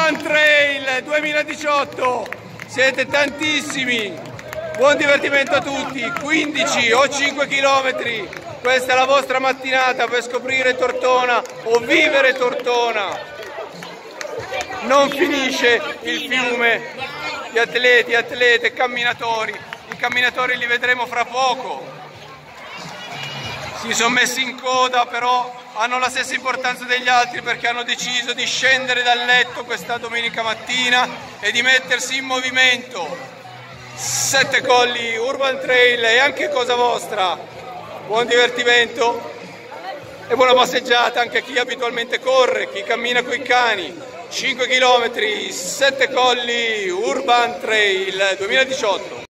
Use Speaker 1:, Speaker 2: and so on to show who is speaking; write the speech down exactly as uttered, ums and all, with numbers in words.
Speaker 1: Urban Trail duemiladiciotto, siete tantissimi, buon divertimento a tutti, quindici o cinque chilometri, questa è la vostra mattinata per scoprire Tortona o vivere Tortona. Non finisce il fiume di atleti, atlete, camminatori, i camminatori li vedremo fra poco. Si sono messi in coda, però hanno la stessa importanza degli altri perché hanno deciso di scendere dal letto questa domenica mattina e di mettersi in movimento. Sette Colli, Urban Trail e anche Cosa Vostra. Buon divertimento e buona passeggiata anche a chi abitualmente corre, chi cammina coi cani. cinque chilometri, Sette Colli, Urban Trail duemiladiciotto.